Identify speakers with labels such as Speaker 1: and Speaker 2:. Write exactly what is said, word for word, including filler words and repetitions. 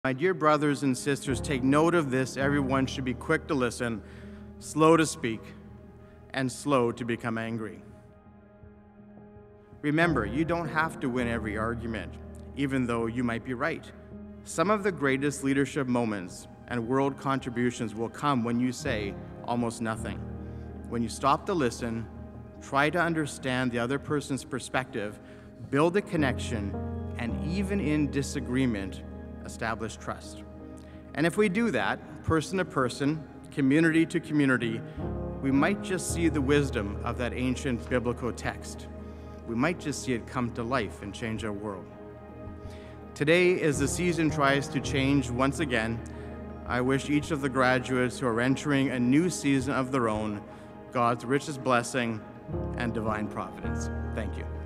Speaker 1: My dear brothers and sisters, take note of this. Everyone should be quick to listen, slow to speak, and slow to become angry. Remember, you don't have to win every argument, even though you might be right. Some of the greatest leadership moments and world contributions will come when you say almost nothing. When you stop to listen, try to understand the other person's perspective, build a connection, and even in disagreement, establish trust. And if we do that, person to person, community to community, we might just see the wisdom of that ancient biblical text. We might just see it come to life and change our world. Today, as the season tries to change once again, I wish each of the graduates who are entering a new season of their own God's richest blessing and divine providence. Thank you.